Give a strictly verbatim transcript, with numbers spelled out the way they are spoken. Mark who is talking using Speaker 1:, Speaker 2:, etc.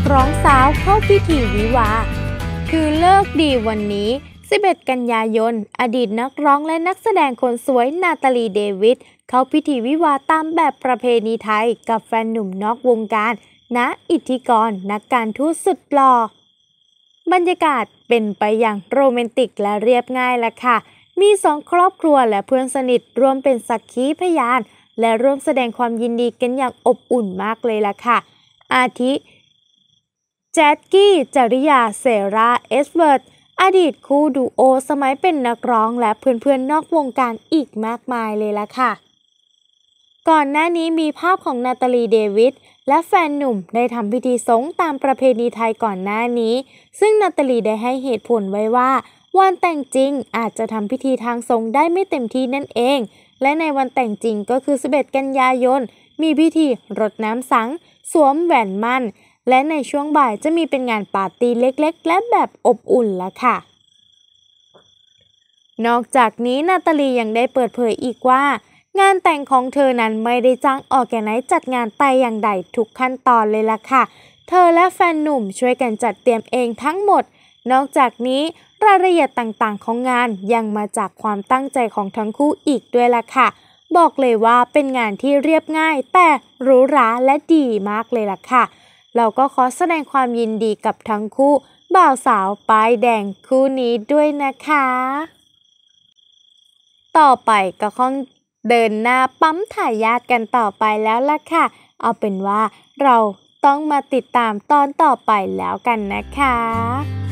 Speaker 1: ร้องสาวเข้าพิธีวิวาห์คือเลิกดีวันนี้สิบเอ็ดกันยายนอดีตนักร้องและนักแสดงคนสวยนาตาลีเดวิดเข้าพิธีวิวาห์ตามแบบประเพณีไทยกับแฟนหนุ่มนอกวงการณอิทธิกรนักการทูตสุดหล่อบรรยากาศเป็นไปอย่างโรแมนติกและเรียบง่ายละค่ะมีสองครอบครัวและเพื่อนสนิทรวมเป็นสักขีพยานและร่วมแสดงความยินดีกันอย่างอบอุ่นมากเลยล่ะค่ะอาทิแจ็คกี้จริยาเซราเอสเวิร์ดอดีตคู่ดูโอสมัยเป็นนักร้องและเพื่อนๆนอกวงการอีกมากมายเลยล่ะค่ะก่อนหน้านี้มีภาพของนาตาลีเดวิดและแฟนหนุ่มได้ทำพิธีสงฆ์ตามประเพณีไทยก่อนหน้านี้ซึ่งนาตาลีได้ให้เหตุผลไว้ว่าวันแต่งจริงอาจจะทำพิธีทางสงฆ์ได้ไม่เต็มที่นั่นเองและในวันแต่งจริงก็คือสิบเอ็ดกันยายนมีพิธีรดน้ำสังสวมแหวนมั่นและในช่วงบ่ายจะมีเป็นงานปาร์ตี้เล็กๆและแบบอบอุ่นละค่ะนอกจากนี้นาตาลียังได้เปิดเผยอีกว่างานแต่งของเธอนั้นไม่ได้จ้างออร์แกไนซ์จัดงานแต่อย่างใดทุกขั้นตอนเลยล่ะค่ะเธอและแฟนหนุ่มช่วยกันจัดเตรียมเองทั้งหมดนอกจากนี้รายละเอียดต่างๆของงานยังมาจากความตั้งใจของทั้งคู่อีกด้วยล่ะค่ะบอกเลยว่าเป็นงานที่เรียบง่ายแต่หรูหราและดีมากเลยล่ะค่ะเราก็ขอแสดงความยินดีกับทั้งคู่บ่าวสาวป้ายแดงคู่นี้ด้วยนะคะต่อไปก็คงเดินหน้าปั๊มทายาทกันต่อไปแล้วล่ะค่ะเอาเป็นว่าเราต้องมาติดตามตอนต่อไปแล้วกันนะคะ